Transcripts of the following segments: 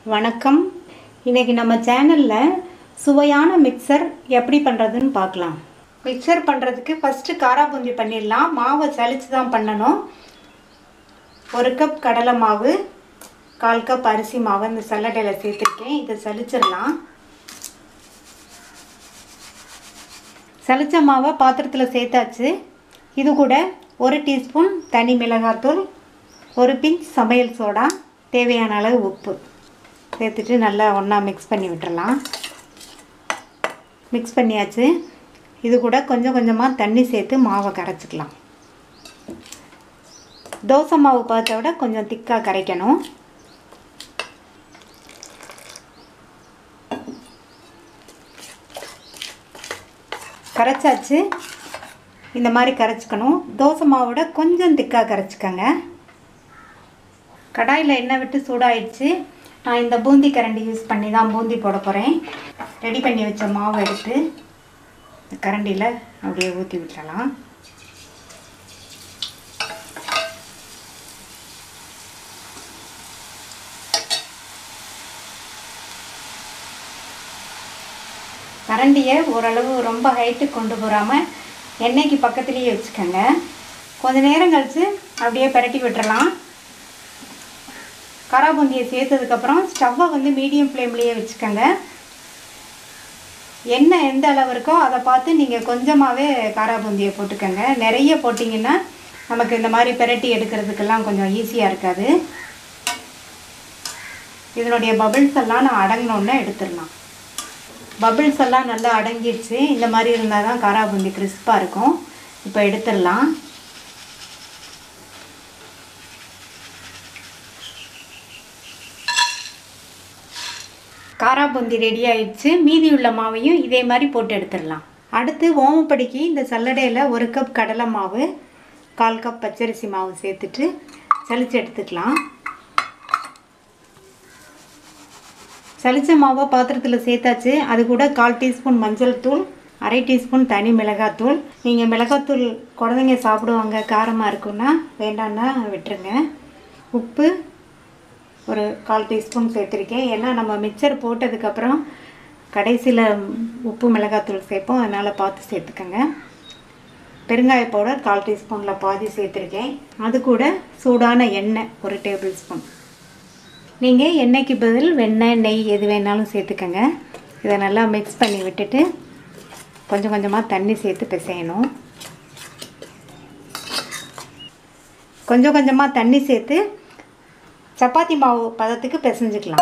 வணக்கம். இன்னைக்கு நம்ம சேனல்ல சுவையான மிக்சர் எப்படி பண்றதுன்னு பார்க்கலாம். மிக்சர் பண்றதுக்கு ஃபர்ஸ்ட் காரா பூந்தி பண்ணிடலாம். மாவை சலிச்சு தான் பண்ணணும். 1 கப் கடலை மாவு, 1/4 கப் அரிசி மாவு இந்த சல்லடையில சேர்த்துருக்கேன். இதை சலிச்சிடலாம். சலிச்ச மாவை பாத்திரத்தில் சேர்த்தாச்சு. இது கூட 1 டீஸ்பூன் தனி மிளகாத்தூள், 1 பிஞ்ச் சமையல் சோடா, தேவையான அளவு உப்பு சேர்த்துட்டு நல்லா ஒன்றா மிக்ஸ் பண்ணி விட்டுறலாம். மிக்ஸ் பண்ணியாச்சு. இது கூட கொஞ்சம் கொஞ்சமாக தண்ணி சேர்த்து மாவை கரைச்சிக்கலாம். தோசை மாவு பார்த்த விட கொஞ்சம் திக்காக கரைக்கணும். கரைச்சாச்சு. இந்த மாதிரி கரைச்சிக்கணும். தோசை மாவோட கொஞ்சம் திக்காக கரைச்சிக்கங்க. கடாயில் எண்ணெய் விட்டு சூடாயிடுச்சு. நான் இந்த பூந்தி கரண்டி யூஸ் பண்ணி தான் பூந்தி போட போகிறேன். ரெடி பண்ணி வச்ச மாவை எடுத்து இந்த கரண்டியில் அப்படியே ஊற்றி விட்டுறலாம். கரண்டியை ஓரளவு ரொம்ப ஹைட்டுக்கு கொண்டு போகாமல் எண்ணெய்க்கு பக்கத்துலேயே வச்சுக்கோங்க. கொஞ்சம் நேரம் கழித்து அப்படியே பிரட்டி விட்டுறலாம். காரா பூந்தியை சேர்த்ததுக்கப்புறம் ஸ்டவ்வை மீடியம் ஃப்ளேம்லேயே வச்சுக்கோங்க. எண்ணெய் எந்த அளவு இருக்கோ அதை பார்த்து நீங்கள் கொஞ்சமாகவே காரா பூந்தியை போட்டுக்கோங்க. நிறைய போட்டிங்கன்னா நமக்கு இந்த மாதிரி பிரட்டி எடுக்கிறதுக்கெல்லாம் கொஞ்சம் ஈஸியாக இருக்காது. இதனுடைய பபிள்ஸ் எல்லாம் நான் அடங்கினோன்னே எடுத்துடலாம். பபிள்ஸ் எல்லாம் நல்லா அடங்கிடுச்சு. இந்த மாதிரி இருந்தால் தான் காரா பூந்தி கிறிஸ்பாக இருக்கும். இப்போ எடுத்துடலாம். காரா பூந்தி ரெடி ஆயிடுச்சு. மீதி உள்ள மாவையும் இதே மாதிரி போட்டு எடுத்துடலாம். அடுத்து ஓமப்படிக்கு இந்த சல்லடையில் 1 கப் கடலை மாவு, 1/4 கப் பச்சரிசி மாவு சேர்த்துட்டு சலிச்சு எடுத்துக்கலாம். சலிச்ச மாவை பாத்திரத்தில் சேர்த்தாச்சு. அது கூட 1/4 டீஸ்பூன் மஞ்சள் தூள், 1/2 டீஸ்பூன் தனி மிளகாத்தூள். நீங்கள் மிளகாத்தூள் குழந்தைங்க சாப்பிடுவாங்க, காரமாக இருக்குன்னா வேண்டான்னா விட்டுருங்க. உப்பு ஒரு 1/4 டீஸ்பூன் சேர்த்துருக்கேன். ஏன்னா நம்ம மிக்சர் போட்டதுக்கப்புறம் கடைசியில் உப்பு மிளகாத்தூள் சேர்ப்போம், அதனால் பார்த்து சேர்த்துக்கோங்க. பெருங்காய பவுடர் 1/4 டீஸ்பூனில் பாதி சேர்த்துருக்கேன். அது கூட சூடான எண்ணெய் 1 டேபிள் ஸ்பூன். நீங்கள் எண்ணெய்க்கு பதில் வெண்ணெய், நெய் எது வேணாலும் சேர்த்துக்கோங்க. இதை நல்லா மிக்ஸ் பண்ணி விட்டுட்டு கொஞ்சம் கொஞ்சமாக தண்ணி சேர்த்து பிசையணும். கொஞ்சம் கொஞ்சமாக தண்ணி சேர்த்து சப்பாத்தி மாவு பதத்துக்கு பிசைஞ்சுக்கலாம்.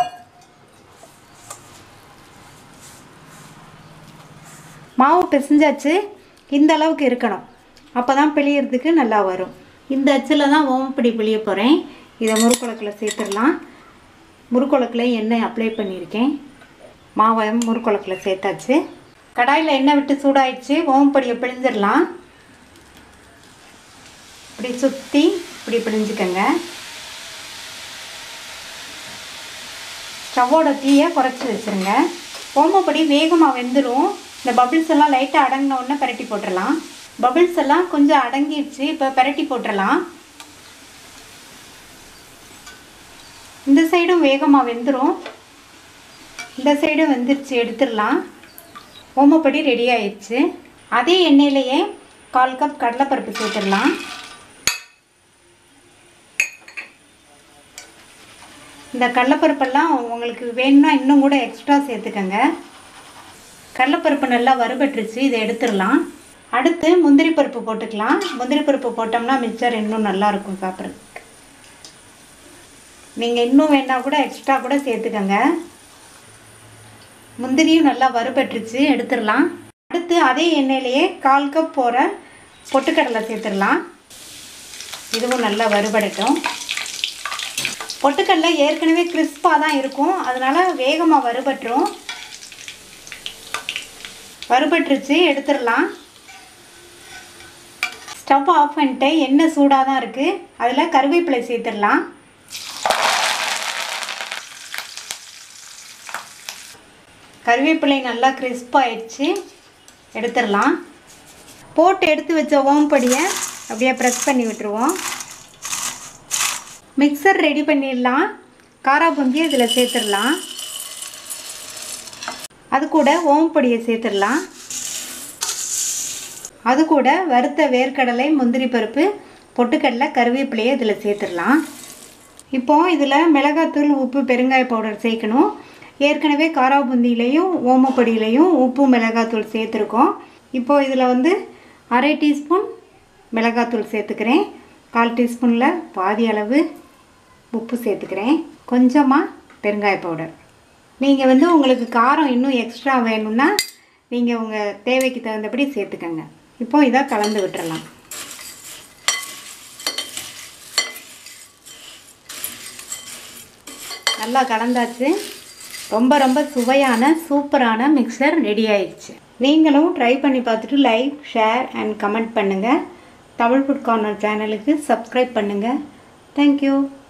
மாவு பிசைஞ்சாச்சு. இந்த அளவுக்கு இருக்கணும். அப்போ தான் பிழியறதுக்கு நல்லா வரும். இந்த அச்சில் தான் ஓமப்படி பிழிய போகிறேன். இதை முறுக்குழக்கில் சேர்த்துடலாம். முறுக்குழக்கில் எண்ணெய் அப்ளை பண்ணியிருக்கேன். மாவை முறுக்குழக்கில் சேர்த்தாச்சு. கடாயில் எண்ணெய் விட்டு சூடாயிடுச்சு. ஓமப்படியை பிழிஞ்சிடலாம். இப்படி சுற்றி இப்படி பிழிஞ்சுக்கங்க. ஸ்டவ்வோட தீயை குறைச்சி வச்சுருங்க. ஓமப்படி வேகமாக வெந்துடும். இந்த பபிள்ஸ் எல்லாம் லைட்டாக அடங்கின உடனே பிரட்டி போட்டுடலாம். பபிள்ஸ் எல்லாம் கொஞ்சம் அடங்கிடுச்சு. இப்போ பிரட்டி போட்டுடலாம். இந்த சைடும் வேகமாக வெந்துடும். இந்த சைடும் வெந்துருச்சு. எடுத்துடலாம். ஓமப்படி ரெடி ஆயிடுச்சு. அதே எண்ணெயிலேயே 1/4 கப் கடலைப்பருப்பு சேர்த்துடலாம். இந்த கடலைப்பருப்பெல்லாம் உங்களுக்கு வேணும்னா இன்னும் கூட எக்ஸ்ட்ரா சேர்த்துக்கங்க. கடலைப்பருப்பு நல்லா வறுபட்டுருச்சு. இதை எடுத்துடலாம். அடுத்து முந்திரி பருப்பு போட்டுக்கலாம். முந்திரி பருப்பு போட்டோம்னா மிக்சர் இன்னும் நல்லாயிருக்கும் சாப்பிட்றதுக்கு. நீங்கள் இன்னும் வேணால் கூட எக்ஸ்ட்ரா கூட சேர்த்துக்கங்க. முந்திரியும் நல்லா வறுபட்டுருச்சு. எடுத்துடலாம். அடுத்து அதே எண்ணெயிலேயே 1/4 கப் போகிற பொட்டுக்கடலை சேர்த்துடலாம். இதுவும் நல்லா வறுபடட்டும். பொட்டுக்கடலை ஏற்கனவே கிறிஸ்பாக தான் இருக்கும், அதனால் வேகமாக வறுபட்டுரும். வறுபட்டுருச்சு. எடுத்துடலாம். ஸ்டவ் ஆஃப் பண்ணிட்டு எண்ணெய் சூடாக தான் இருக்குது. அதில் கருவேப்பிலை சேர்த்துடலாம். கருவேப்பிலை நல்லா கிறிஸ்பாயிடுச்சு. எடுத்துடலாம். போட்டு எடுத்து வச்ச ஓமப்படியை அப்படியே ப்ரெஸ் பண்ணி விட்டுருவோம். மிக்சர் ரெடி பண்ணிடலாம். காரா பூந்தியை இதில் சேர்த்துடலாம். அது கூட ஓமப்பொடியை சேர்த்துடலாம். அது கூட வறுத்த வேர்க்கடலை, முந்திரி பருப்பு, பொட்டுக்கடலை, கருவேப்பிலையை இதில் சேர்த்துடலாம். இப்போது இதில் மிளகாத்தூள், உப்பு, பெருங்காய பவுடர் சேர்க்கணும். ஏற்கனவே காரா பூந்தியிலையும் ஓமப்பொடியிலையும் உப்பு, மிளகாத்தூள் சேர்த்துருக்கோம். இப்போது இதில் வந்து 1/2 டீஸ்பூன் மிளகாத்தூள் சேர்த்துக்கிறேன். 1/4 டீஸ்பூனில் பாதி அளவு உப்பு சேர்த்துக்கிறேன். கொஞ்சமாக பெருங்காய பவுடர். நீங்கள் வந்து உங்களுக்கு காரம் இன்னும் எக்ஸ்ட்ரா வேணும்னா நீங்கள் உங்கள் தேவைக்கு தகுந்தபடி சேர்த்துக்கங்க. இப்போ இதை கலந்து விட்டுறலாம். நல்லா கலந்தாச்சு. ரொம்ப சுவையான சூப்பரான மிக்சர் ரெடி ஆயிடுச்சு. நீங்களும் ட்ரை பண்ணி பார்த்துட்டு லைக், ஷேர் அண்ட் கமெண்ட் பண்ணுங்கள். தமிழ் ஃபுட் கார்னர் சேனலுக்கு சப்ஸ்கிரைப் பண்ணுங்கள். தேங்க்யூ.